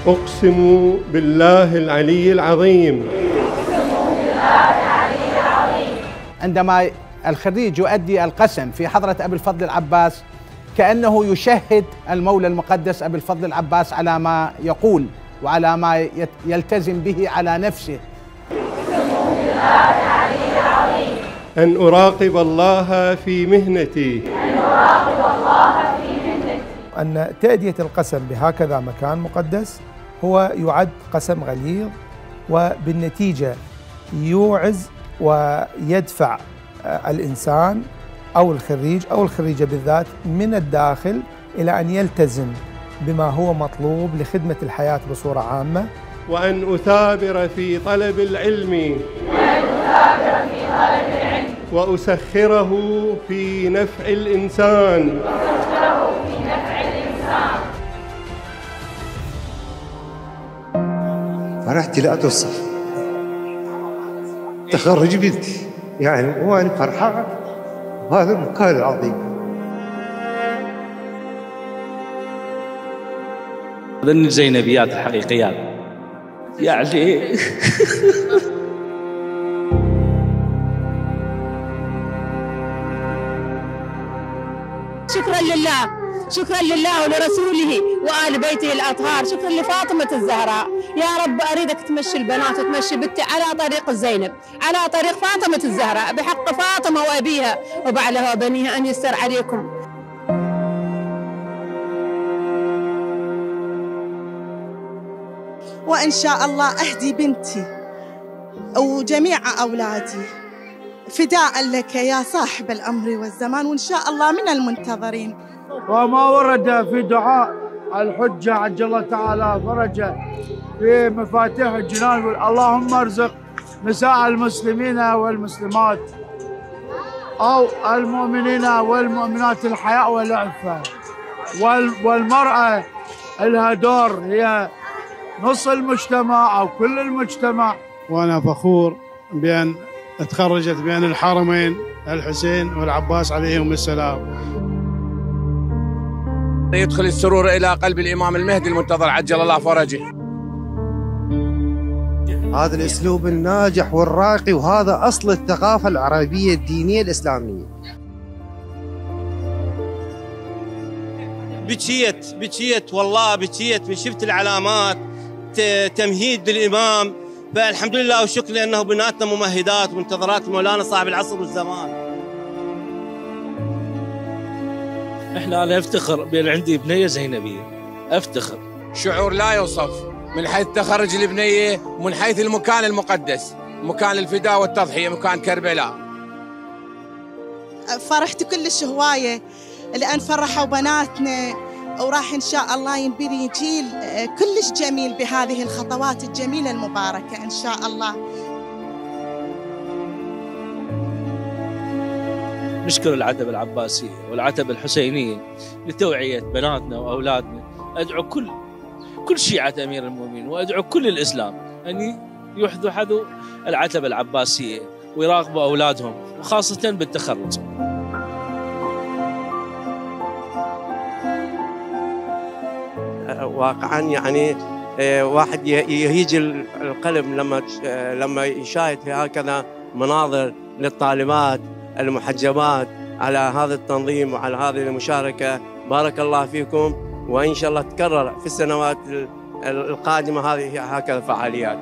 أقسم بالله العلي العظيم. عندما الخريج يؤدي القسم في حضرة أبي الفضل العباس كأنه يشهد المولى المقدس أبي الفضل العباس على ما يقول وعلى ما يلتزم به على نفسه. أن أراقب الله في مهنتي. أن تأدية القسم بهكذا مكان مقدس هو يعد قسم غليظ، وبالنتيجة يوعز ويدفع الإنسان أو الخريج أو الخريجة بالذات من الداخل إلى أن يلتزم بما هو مطلوب لخدمة الحياة بصورة عامة، وأن أثابر في طلب العلم وأسخره في نفع الإنسان. فرحتي لا توصف، تخرج بنتي يعني وانا فرحان بهذا المكان العظيم. ذن الزينبيات الحقيقيات يعني شكرا لله، شكرا لله ولرسوله وآل بيته الأطهار، شكرا لفاطمة الزهراء. يا رب أريدك تمشي البنات وتمشي بنتي على طريق الزينب، على طريق فاطمة الزهراء، بحق فاطمة وأبيها وبعلها وبنيها، أن يستر عليكم. وإن شاء الله أهدي بنتي وجميع أولادي فداء لك يا صاحب الأمر والزمان، وإن شاء الله من المنتظرين. وما ورد في دعاء الحجة عجل الله تعالى فرجه في مفاتيح الجنان يقول اللهم ارزق نساء المسلمين والمسلمات أو المؤمنين والمؤمنات الحياء والعفة، والمرأة لها دور، هي نص المجتمع أو كل المجتمع. وأنا فخور بأن تخرجت بين الحرمين الحسين والعباس عليهم السلام. يدخل السرور إلى قلب الإمام المهدي المنتظر عجل الله فرجه. هذا الأسلوب الناجح والراقي، وهذا أصل الثقافة العربية الدينية الإسلامية. بكيت والله بكيت، شفت العلامات تمهيد للإمام، فالحمد لله والشكر لأنه بناتنا ممهدات ومنتظرات مولانا صاحب العصر والزمان. احنا افتخر بان عندي بنيه زينبيه، افتخر شعور لا يوصف من حيث تخرج البنيه ومن حيث المكان المقدس، مكان الفداء والتضحيه، مكان كربلاء. فرحت كلش هوايه لان فرحوا بناتنا، وراح ان شاء الله ينبني جيل كلش جميل بهذه الخطوات الجميله المباركه ان شاء الله. نشكر العتبة العباسية والعتبة الحسينية لتوعية بناتنا وأولادنا. أدعو كل شيعة أمير المؤمنين وأدعو كل الإسلام أن يحذوا حذو العتبة العباسية ويراقبوا أولادهم وخاصة بالتخرج. واقعا يعني واحد يهيج القلب لما يشاهد في هكذا مناظر للطالبات المحجبات على هذا التنظيم وعلى هذه المشاركة. بارك الله فيكم، وإن شاء الله تكرر في السنوات القادمة هذه هكذا فعاليات.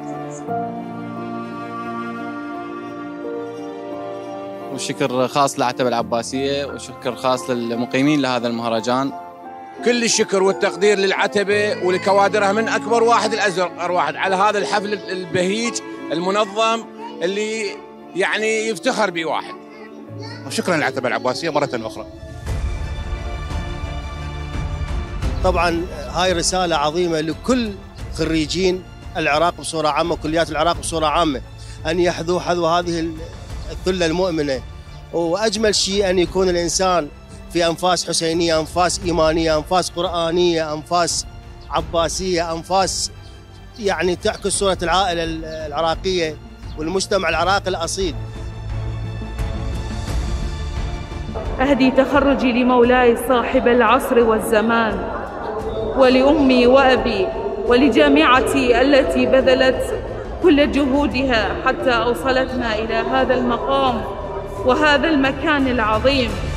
وشكر خاص للعتبة العباسية وشكر خاص للمقيمين لهذا المهرجان. كل الشكر والتقدير للعتبة ولكوادرها من أكبر واحد لأصغر واحد على هذا الحفل البهيج المنظم اللي يعني يفتخر به واحد. وشكرا للعتبة العباسية مرة أخرى. طبعا هاي رسالة عظيمة لكل خريجين العراق بصورة عامة وكليات العراق بصورة عامة، أن يحذوا حذو هذه الثلة المؤمنة. وأجمل شيء أن يكون الإنسان في أنفاس حسينية، أنفاس إيمانية، أنفاس قرآنية، أنفاس عباسية، أنفاس يعني تعكس صورة العائلة العراقية والمجتمع العراقي الأصيل. أهدي تخرجي لمولاي صاحب العصر والزمان ولأمي وأبي ولجامعتي التي بذلت كل جهودها حتى أوصلتنا إلى هذا المقام وهذا المكان العظيم.